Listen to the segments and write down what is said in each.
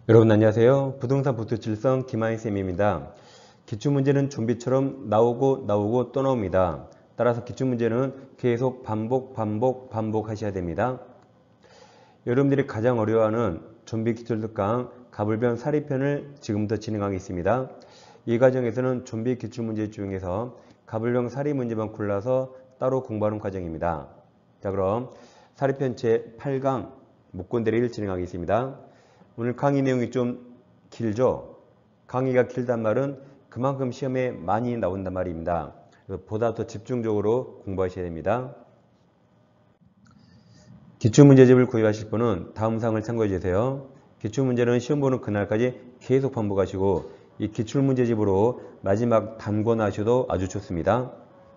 여러분 안녕하세요. 부동산 부투칠성 김하인쌤입니다. 기출문제는 좀비처럼 나오고 또 나옵니다. 따라서 기출문제는 계속 반복 하셔야 됩니다. 여러분들이 가장 어려워하는 좀비 기출 특강 가불변 사리편을 지금부터 진행하겠습니다. 이 과정에서는 좀비 기출문제 중에서 가불변 사리 문제만 골라서 따로 공부하는 과정입니다. 자, 그럼 사리편 제8강 목권대리를 진행하겠습니다. 오늘 강의 내용이 좀 길죠? 강의가 길단 말은 그만큼 시험에 많이 나온단 말입니다. 보다 더 집중적으로 공부하셔야 됩니다. 기출문제집을 구입하실 분은 다음 사항을 참고해 주세요. 기출문제는 시험 보는 그날까지 계속 반복하시고 이 기출문제집으로 마지막 단권 하셔도 아주 좋습니다.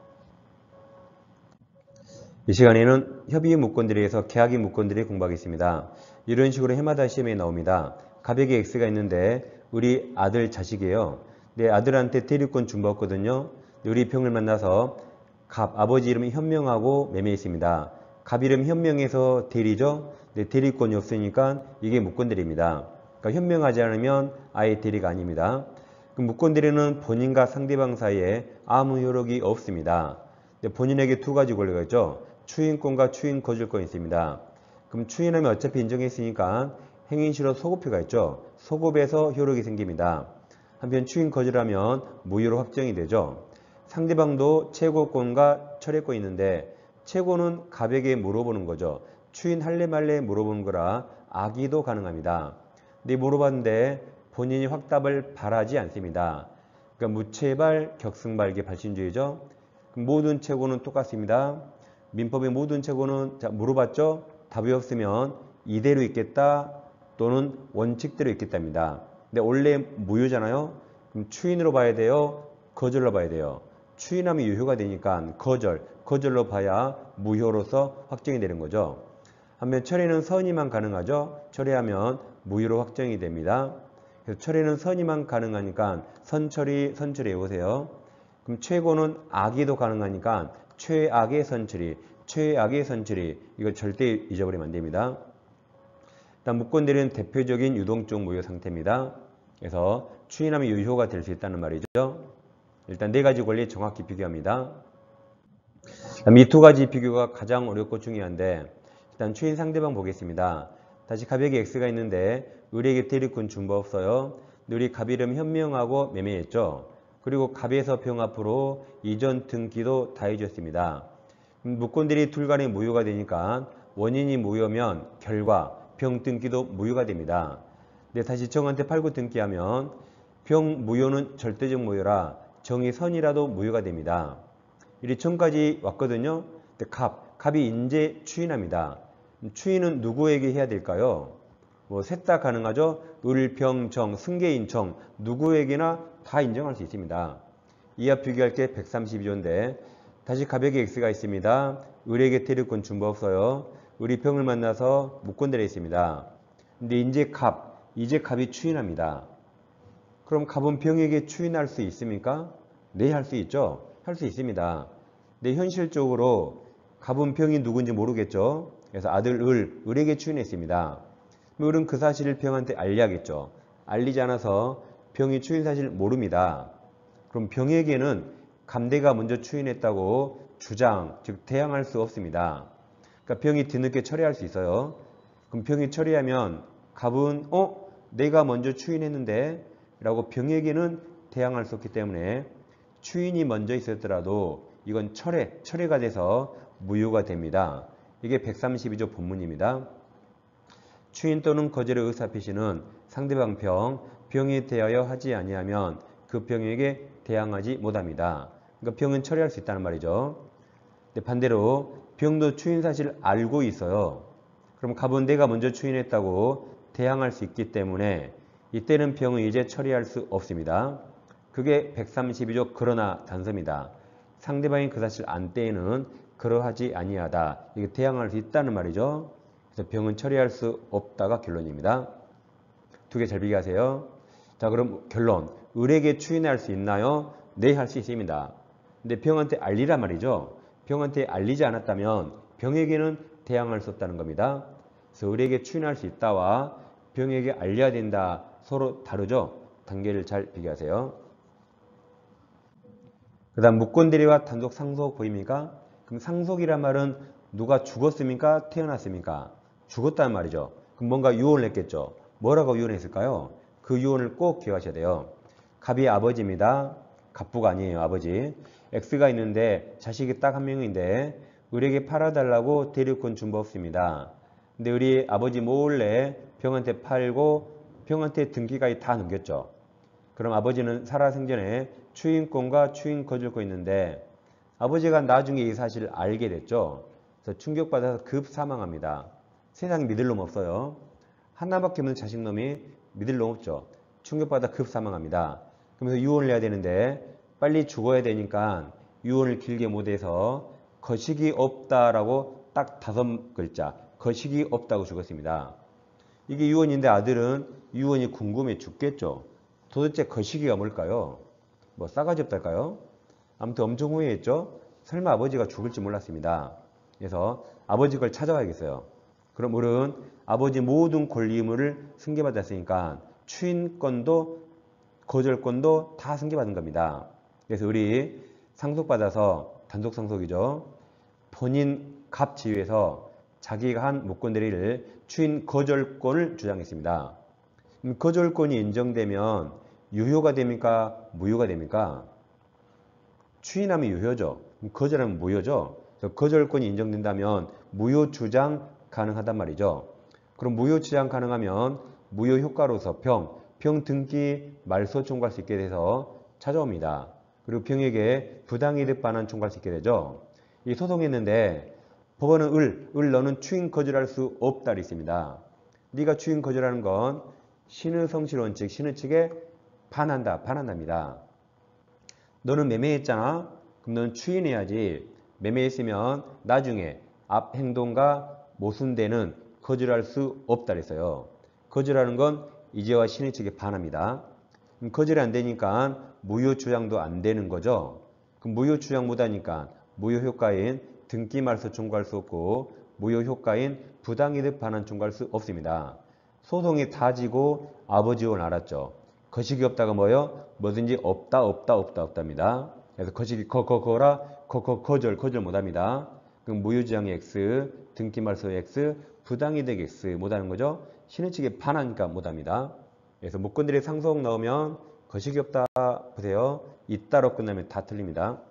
이 시간에는 협의 무권들에서 계약의 무권들이 공부하겠습니다. 이런 식으로 해마다 시험에 나옵니다. 가백에 X가 있는데 우리 아들 자식이에요. 내 아들한테 대리권 준받았거든요. 우리 평을 만나서 아버지 이름이 현명하고 매매했습니다. 갑 이름 현명해서 대리죠. 대리권이 없으니까 이게 무권대리입니다. 그러니까 현명하지 않으면 아예 대리가 아닙니다. 무권대리는 본인과 상대방 사이에 아무 효력이 없습니다. 본인에게 두 가지 권리가 있죠. 추인권과 추인 거절권이 있습니다. 그럼 추인하면 어차피 인정했으니까 행인실효 소급표가 있죠. 소급에서 효력이 생깁니다. 한편 추인 거절하면 무효로 확정이 되죠. 상대방도 최고권과 철회권이 있는데 최고는 갑에게 물어보는 거죠. 추인할래 말래 물어보는 거라 악의도 가능합니다. 근데 물어봤는데 본인이 확답을 바라지 않습니다. 그러니까 무체발, 격승발기 발신주의죠. 모든 최고는 똑같습니다. 민법의 모든 최고는 물어봤죠? 답이 없으면 이대로 있겠다 또는 원칙대로 있겠답니다. 근데 원래 무효잖아요. 그럼 추인으로 봐야 돼요? 거절로 봐야 돼요? 추인하면 유효가 되니까 거절로 봐야 무효로서 확정이 되는 거죠. 반면 철회는 선의만 가능하죠. 철회하면 무효로 확정이 됩니다. 그래서 철회는 선의만 가능하니까 선처리 외우세요. 그럼 최고는 악의도 가능하니까 최악의 선처리 이거 절대 잊어버리면 안 됩니다. 일단 무권대리는 대표적인 유동적 무효 상태입니다. 그래서 추인하면 유효가 될 수 있다는 말이죠. 일단 네 가지 권리 정확히 비교합니다. 이 두 가지 비교가 가장 어렵고 중요한데 일단 추인 상대방 보겠습니다. 다시 갑에게 X가 있는데 을에게 대리권 준바 없어요. 을이 갑 이름 현명하고 매매했죠. 그리고 갑에서 병 앞으로 이전 등기도 다 해줬습니다. 무권대리 둘 간의 무효가 되니까 원인이 무효면 결과 병 등기도 무효가 됩니다. 근데 다시 정한테 팔고 등기하면 병 무효는 절대적 무효라 정의 선이라도 무효가 됩니다. 이 정까지 왔거든요. 근데 갑이 인제 추인합니다. 추인은 누구에게 해야 될까요? 셋 다 가능하죠. 을, 병, 정, 승계인, 정 누구에게나 다 인정할 수 있습니다. 이하 비교할 게 132조인데 다시 갑에게 X가 있습니다. 을에게 대리권 준바 없어요. 을이 병을 만나서 무권대리에 있습니다. 근데 이제 갑이 추인합니다. 그럼 갑은 병에게 추인할 수 있습니까? 네, 할 수 있죠. 할 수 있습니다. 근데 현실적으로 갑은 병이 누군지 모르겠죠. 그래서 아들 을에게 추인했습니다. 을은 그 사실을 병한테 알려야겠죠. 알리지 않아서 병이 추인 사실을 모릅니다. 그럼 병에게는 갑내가 먼저 추인했다고 주장, 즉 대항할 수 없습니다. 그러니까 병이 뒤늦게 처리할 수 있어요. 그럼 병이 처리하면 갑은 내가 먼저 추인했는데 라고 병에게는 대항할 수 없기 때문에 추인이 먼저 있었더라도 이건 철회가 돼서 무효가 됩니다. 이게 132조 본문입니다. 추인 또는 거절의 의사표시는 상대방 병에 대하여 하지 아니하면 그 병에게 대항하지 못합니다. 그러니까 병은 처리할 수 있다는 말이죠. 근데 반대로 병도 추인 사실을 알고 있어요. 그럼 갑은 내가 먼저 추인했다고 대항할 수 있기 때문에 이때는 병은 이제 처리할 수 없습니다. 그게 132조 그러나 단서입니다. 상대방이 그 사실 안 때에는 그러하지 아니하다. 이게 대항할 수 있다는 말이죠. 그래서 병은 처리할 수 없다가 결론입니다. 두 개 잘 비교하세요. 자, 그럼 결론. 을에게 추인할 수 있나요? 네, 할 수 있습니다. 근데 병한테 알리란 말이죠. 병한테 알리지 않았다면 병에게는 대항할 수 없다는 겁니다. 그래서 을에게 추인할 수 있다와 병에게 알려야 된다. 서로 다르죠? 단계를 잘 비교하세요. 그 다음 묵건대리와 단속 상속 보입니까? 그럼 상속이란 말은 누가 죽었습니까? 태어났습니까? 죽었다는 말이죠. 그럼 뭔가 유언을 했겠죠. 뭐라고 유언했을까요? 그 유언을 꼭 기억하셔야 돼요. 갑이 아버지입니다. 갑부가 아니에요. 아버지. X가 있는데 자식이 딱 한 명인데 우리에게 팔아달라고 대리권 준 법 없습니다. 근데 우리 아버지 몰래 병한테 팔고 병한테 등기까지 다 넘겼죠. 그럼 아버지는 살아생전에 추인권과 추인 거주권 있는데 아버지가 나중에 이 사실을 알게 됐죠. 그래서 충격받아서 급 사망합니다. 세상 믿을 놈 없어요. 하나밖에 없는 자식놈이 믿을 놈 없죠. 충격받아 급 사망합니다. 그러면서 유언을 해야 되는데 빨리 죽어야 되니까 유언을 길게 못해서 거식이 없다라고 딱 5글자 거식이 없다고 죽었습니다. 이게 유언인데 아들은 유언이 궁금해 죽겠죠. 도대체 거시기가 뭘까요? 뭐 싸가지 없달까요? 아무튼 엄청 후회했죠. 설마 아버지가 죽을지 몰랐습니다. 그래서 아버지 걸 찾아와야겠어요. 그럼 우리는 아버지 모든 권리 의무를 승계받았으니까 추인권도 거절권도 다 승계받은 겁니다. 그래서 우리 상속받아서 단속 상속이죠. 본인 갑 지위에서 자기가 한 묵건대리를 추인 거절권을 주장했습니다. 거절권이 인정되면 유효가 됩니까? 무효가 됩니까? 추인하면 유효죠. 거절하면 무효죠. 거절권이 인정된다면 무효 주장 가능하단 말이죠. 그럼 무효 주장 가능하면 무효 효과로서 병 등기 말소 청구할 수 있게 돼서 찾아옵니다. 그리고 병에게 부당이득 반환 청구할 수 있게 되죠. 이 소송했는데 법원은 너는 추인 거절할 수 없다고 있습니다. 네가 추인 거절하는 건 신의 성실 원칙, 신의 측에 반한답니다. 너는 매매했잖아? 그럼 너는 추인해야지. 매매했으면 나중에 앞 행동과 모순되는 거절할 수 없다 그랬어요. 거절하는 건 이제와 신의 측에 반합니다. 거절이 안 되니까 무효 주장도 안 되는 거죠. 그럼 무효 주장 못하니까 무효 효과인 등기 말소 청구할 수 없고 무효 효과인 부당이득 반환 청구할 수 없습니다. 소송이 다 지고 아버지 원 알았죠. 거식이 없다가 뭐예요? 뭐든지 없답니다. 그래서 거식이 거라 거절 못합니다. 그럼 무효주장이 X, 등기 말소 X, 부당이득 X 못하는 거죠. 신의 측에 반하니까 못합니다. 그래서 묵건들이 상속 나오면 거식이 없다 보세요. 있다로 끝나면 다 틀립니다.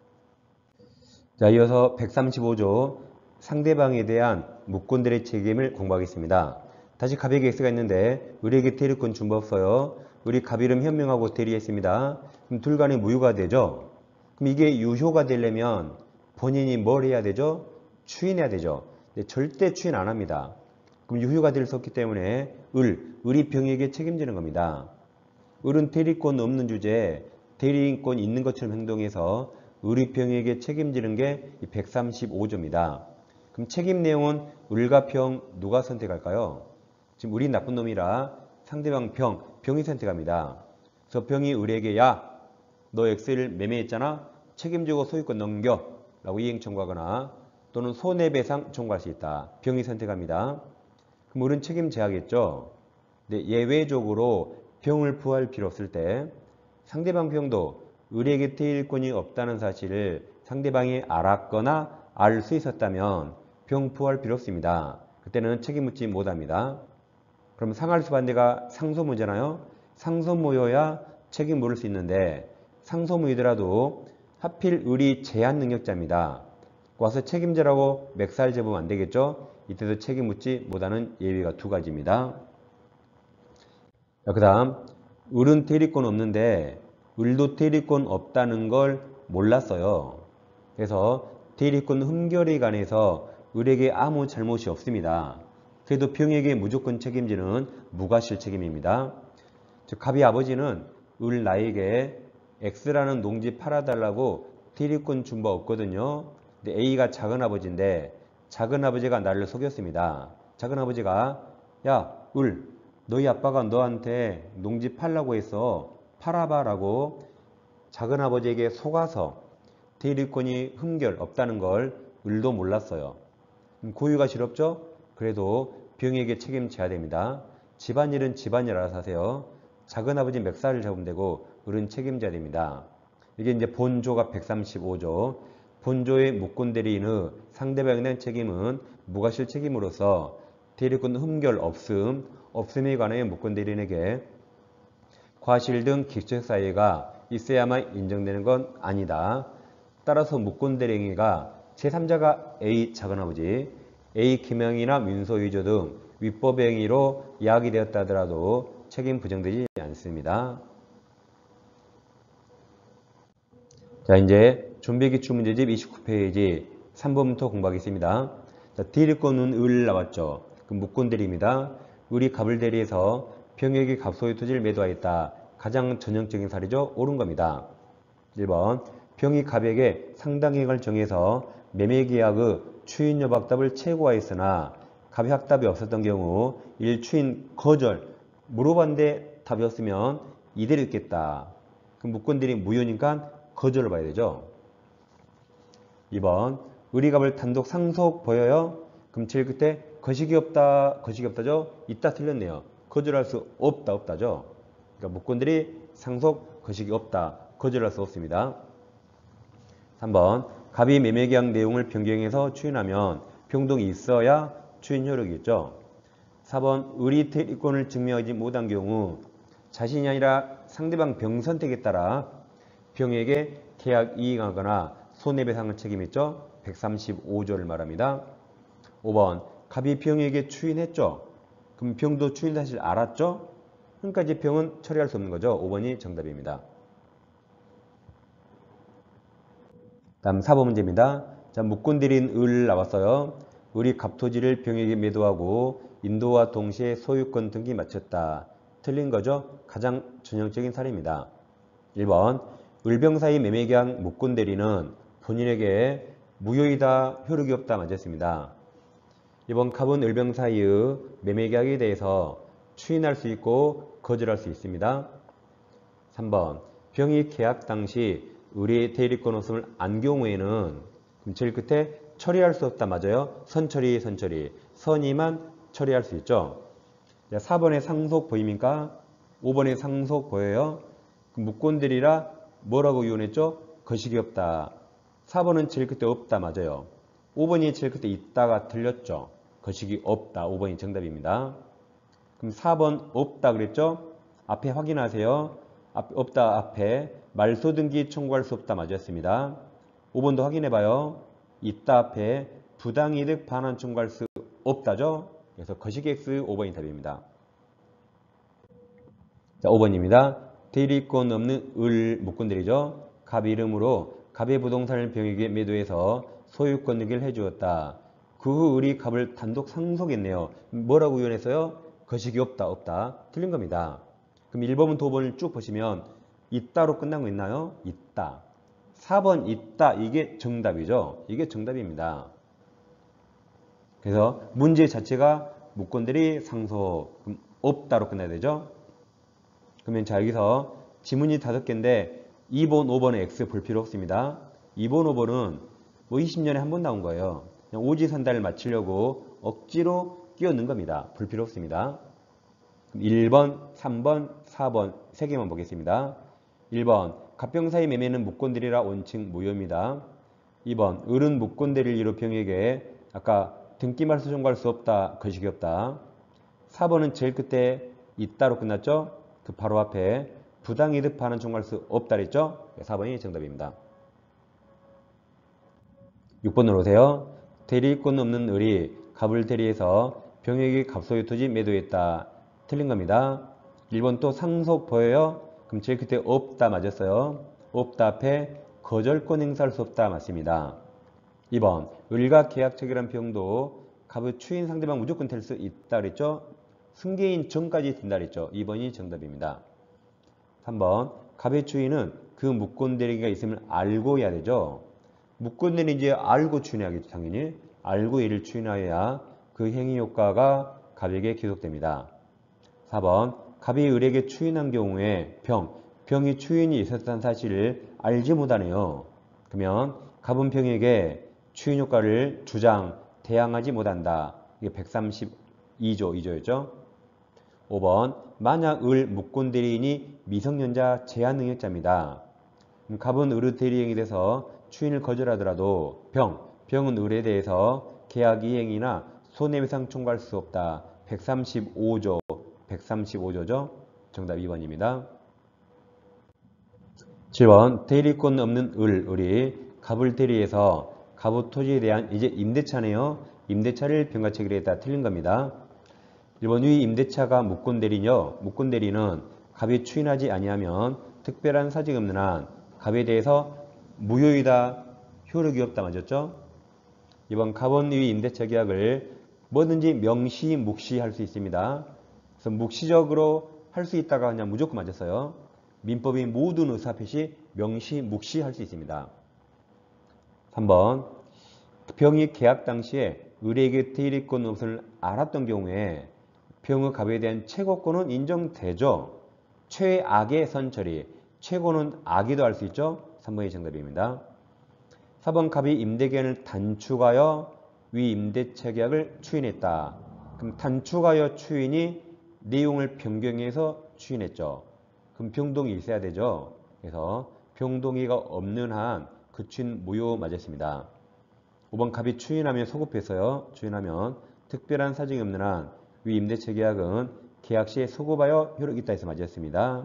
자, 이어서 135조 상대방에 대한 묵건들의 책임을 공부하겠습니다. 다시 갑에게 X가 있는데 우리에게 대리권 준 법 없어요. 우리 갑 이름 현명하고 대리했습니다. 그럼 둘 간에 무효가 되죠. 그럼 이게 유효가 되려면 본인이 뭘 해야 되죠? 추인해야 되죠. 근데 절대 추인 안 합니다. 그럼 유효가 될 수 없기 때문에 을이 병에게 책임지는 겁니다. 을은 대리권 없는 주제에 대리인권 있는 것처럼 행동해서 을이 병에게 책임지는 게 135조입니다. 그럼 책임 내용은 을과 병 누가 선택할까요? 지금 을이 나쁜 놈이라 상대방 병이 선택합니다. 그래서 병이 을에게 야, 너 X를 매매했잖아? 책임지고 소유권 넘겨 라고 이행 청구하거나 또는 손해배상 청구할 수 있다. 병이 선택합니다. 그럼 을은 책임져야겠죠. 근데 예외적으로 병을 부할 필요 없을 때 상대방 병도 을에게 대리권이 없다는 사실을 상대방이 알았거나 알 수 있었다면 병 부할 필요 없습니다. 그때는 책임 묻지 못합니다. 그럼 상할수 반대가 상소무잖아요. 상소무여야 책임 물을 수 있는데 상소무이더라도 하필 을이 제한 능력자입니다. 와서 책임져라고 멱살 잡으면 안 되겠죠. 이때도 책임 묻지 못하는 예외가 2가지입니다. 그 다음 을은 대리권 없는데 을도 대리권 없다는 걸 몰랐어요. 그래서 대리권 흠결에 관해서 을에게 아무 잘못이 없습니다. 그래도 병에게 무조건 책임지는 무과실 책임입니다. 즉 갑의 아버지는 을 나에게 X라는 농지 팔아달라고 대리권 준 바 없거든요. 근데 A가 작은 아버지인데 작은 아버지가 나를 속였습니다. 작은 아버지가 야, 을 너희 아빠가 너한테 농지 팔라고 해서 팔아봐 라고 작은 아버지에게 속아서 대리권이 흠결 없다는 걸 을도 몰랐어요. 고유가 싫었죠? 그래도 병에게 책임져야 됩니다. 집안일은 집안일 알아서 하세요. 작은아버지 멱살을 잡으면 되고 을은 책임져야 됩니다. 이게 이제 본조가 135조. 본조의 묵곤대리인의 상대방에 대한 책임은 무과실 책임으로서 대리권 흠결 없음에 관하여 묵곤대리인에게 과실 등 기초적 사유가 있어야만 인정되는 건 아니다. 따라서 묵곤대리인과 제3자가 A 작은아버지, A 김영이나 민소유조 등 위법의 행위로 야기되었다 하더라도 책임 부정되지 않습니다. 자, 이제 준비기출 문제집 29페이지 3번부터 공부하겠습니다. 자, 대리권은 을 나왔죠. 그럼 묵곤대리입니다. 을이 갑을 대리해서 병역이 갑소유 토지를 매도하였다. 가장 전형적인 사례죠. 옳은 겁니다. 1번 병이 갑에게 상당액을 정해서 매매계약의 추인여박답을 최고화했으나 갑이 확답이 없었던 경우 1. 추인 거절 물어봤는데 답이 없으면 이대로 있겠다. 그럼 묵곤대리 무효니까 거절을 봐야 되죠. 2번 을이 단독 상속 보여요? 그럼 제일 끝에 거식이 없다죠? 있다 틀렸네요. 거절할 수 없다죠. 그러니까 묵곤대리 상속 거식이 없다. 거절할 수 없습니다. 3번 갑이 매매계약 내용을 변경해서 추인하면 병동이 있어야 추인 효력이 있죠. 4번 을이 대리권을 증명하지 못한 경우 자신이 아니라 상대방 병 선택에 따라 병에게 계약 이행하거나 손해배상을 책임있죠. 135조를 말합니다. 5번 갑이 병에게 추인했죠. 그럼 병도 추인 사실 알았죠. 그러니까 이제 병은 처리할 수 없는 거죠. 5번이 정답입니다. 다음 4번 문제입니다. 자, 묵곤대리인 을 나왔어요. 을이 갑토지를 병에게 매도하고 인도와 동시에 소유권 등기 마쳤다. 틀린 거죠. 가장 전형적인 사례입니다. 1번 을병사의 매매계약 묵곤대리는 본인에게 무효이다, 효력이 없다 맞았습니다. 2번 갑은 을병사의 매매계약에 대해서 추인할 수 있고 거절할 수 있습니다. 3번 병이 계약 당시 을의 대리권 없음을 안 경우에는 제일 끝에 처리할 수 없다 맞아요. 선처리 선이만 처리할 수 있죠. 4번에 상속 보입니까? 5번에 상속 보여요. 묵곤대리라 뭐라고 이혼했죠? 거식이 없다. 4번은 제일 끝에 없다 맞아요. 5번이 제일 끝에 있다가 틀렸죠. 거식이 없다. 5번이 정답입니다. 그럼 4번 없다 그랬죠? 앞에 확인하세요. 없다 앞에 말소등기 청구할 수 없다 맞았습니다. 5번도 확인해봐요. 있다 앞에 부당이득 반환 청구할 수 없다죠? 그래서 거식 X 5번이 답입니다. 자, 5번입니다. 대리권 없는 을 묵곤대리죠. 갑 이름으로 갑의 부동산을 병에게 매도해서 소유권 등기를 해주었다. 그 후 을이 갑을 단독 상속했네요. 뭐라고 이혼했어요? 거식이 없다. 틀린 겁니다. 그럼 1번부터 5번을 쭉 보시면 있다로 끝난 거 있나요? 있다. 4번 있다. 이게 정답이죠. 이게 정답입니다. 그래서 문제 자체가 묵곤대리 상속 없다로 끝나야 되죠. 그러면 자 여기서 지문이 5개인데 2번, 5번에 X 볼 필요 없습니다. 2번, 5번은 뭐 20년에 한 번 나온 거예요. 그냥 오지선다를 맞추려고 억지로 끼워 넣은 겁니다. 볼 필요 없습니다. 1번, 3번, 4번 3개만 보겠습니다. 1번 갑병사의 매매는 묵곤대리라 원칙 무효입니다. 2번 을은 묵곤대리를 이루 병에게 아까 등기말소 청구할 수 없다. 거식이 없다. 4번은 제일 끝에 있다로 끝났죠. 그 바로 앞에 부당이득 반환 청구할 수 없다 그랬죠. 4번이 정답입니다. 6번으로 오세요. 대리권 없는 을이 갑을 대리해서 병에게 갑소유 토지 매도했다. 틀린 겁니다. 1번 또 상속 보여요? 그럼 제일 끝에 없다 맞았어요. 없다 앞에 거절권 행사할 수 없다 맞습니다. 2번 을과 계약 체결한 병도 갑의 추인 상대방 무조건 될 수 있다 그랬죠. 승계인 전까지 된다 그랬죠. 2번이 정답입니다. 3번 갑의 추인은 그 묵곤대리가 있음을 알고 해야 되죠. 묵곤대리 이제 알고 추인해야겠죠. 당연히 알고 이를 추인하여야 그 행위 효과가 갑에게 기속됩니다. 4번 갑이 을에게 추인한 경우에 병이 추인이 있었다는 사실을 알지 못하네요. 그러면 갑은 병에게 추인 효과를 주장, 대항하지 못한다. 이게 132조 2조였죠. 5번 만약 을 무권대리인이 미성년자 제한능력자입니다. 갑은 을의 대리행위 돼서 추인을 거절하더라도 병은 을에 대해서 계약 이행이나 손해배상 청구할 수 없다. 135조죠. 정답 2번입니다. 7번 대리권 없는 을이 갑을 대리해서 갑의 토지에 대한 이제 임대차네요. 임대차를 병가 체결했다. 틀린 겁니다. 1번 위 임대차가 무권대리뇨. 무권대리는 갑이 추인하지 아니하면 특별한 사정이 없는 한 갑에 대해서 무효이다. 효력이 없다. 맞았죠? 2번 갑은 위 임대차 계약을 뭐든지 명시, 묵시 할 수 있습니다. 그래서 묵시적으로 할 수 있다가 그냥 무조건 맞았어요. 민법인 모든 의사 표시 명시, 묵시 할 수 있습니다. 3번 병이 계약 당시에 을에게 대리권 없음을 알았던 경우에 병의 갑에 대한 최고권은 인정되죠. 최악의 선처리, 최고는 악이도 할 수 있죠. 3번이 정답입니다. 4번 갑이 임대기한을 단축하여 위 임대차 계약을 추인했다. 그럼 단축하여 추인이 내용을 변경해서 추인했죠. 그럼 병동이 있어야 되죠. 그래서 병동이가 없는 한 그 추인 무효 맞았습니다. 5번 갑이 추인하면 소급해서요. 추인하면 특별한 사정이 없는 한 위 임대차 계약은 계약 시에 소급하여 효력이 있다 해서 맞았습니다.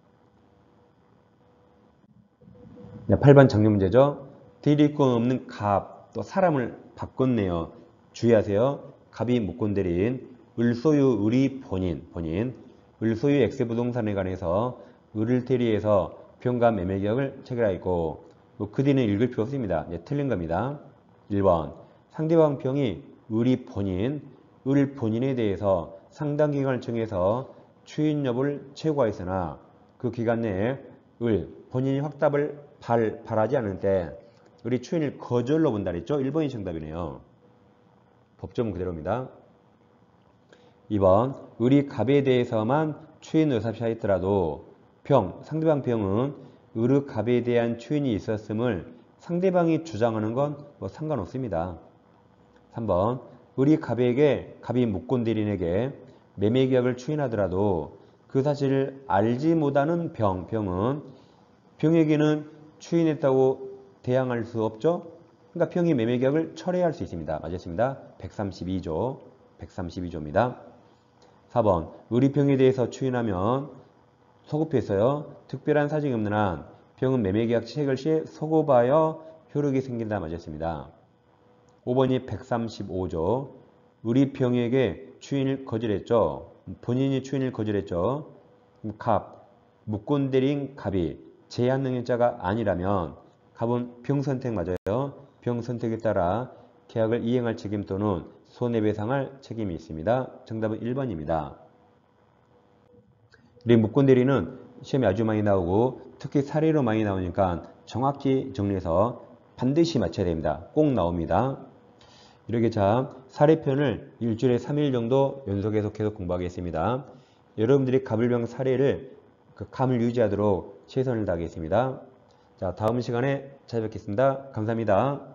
8번 정리 문제죠. 대리권 없는 갑, 또 사람을 바꿨네요. 주의하세요. 갑이 무권대리인, 을소유 을이 본인, 을소유 X부동산에 관해서 을을 대리해서 병과 매매계약을 체결하였고 그 뒤는 읽을 필요 없습니다. 틀린 겁니다. 1번 상대방 병이 을이 본인, 을 본인에 대해서 상당 기간을 정해서 추인 여부를 최고하였으나 그 기간 내에 을 본인이 확답을 발하지 않을 때 을이 추인을 거절로 본다 그랬죠. 1번이 정답이네요. 법조문 그대로입니다. 2번 을이 갑에 대해서만 추인 의사표시하였더라도 상대방 병은 을의 갑에 대한 추인이 있었음을 상대방이 주장하는 건 뭐 상관없습니다. 3번 을이 갑이 무권대리인에게 매매계약을 추인하더라도 그 사실을 알지 못하는 병은 병에게는 추인했다고 대항할 수 없죠. 그러니까 병이 매매계약을 철회할 수 있습니다. 맞았습니다. 132조입니다. 4번 을이 병에 대해서 추인하면 소급해서요. 특별한 사정이 없는 한 병은 매매계약 체결 시에 소급하여 효력이 생긴다. 맞았습니다. 5번이 135조. 을이 병에게 추인을 거절했죠. 본인이 추인을 거절했죠. 갑, 무권대리인 갑이 제한능력자가 아니라면 갑은 병 선택 맞아요. 병 선택에 따라 계약을 이행할 책임 또는 손해배상할 책임이 있습니다. 정답은 1번입니다. 우리 무권대리는 시험에 아주 많이 나오고 특히 사례로 많이 나오니까 정확히 정리해서 반드시 맞춰야 됩니다. 꼭 나옵니다. 이렇게 사례편을 일주일에 3일 정도 연속해서 계속 공부하겠습니다. 여러분들이 갑을병 사례를 그 감을 유지하도록 최선을 다하겠습니다. 다음 시간에 찾아뵙겠습니다. 감사합니다.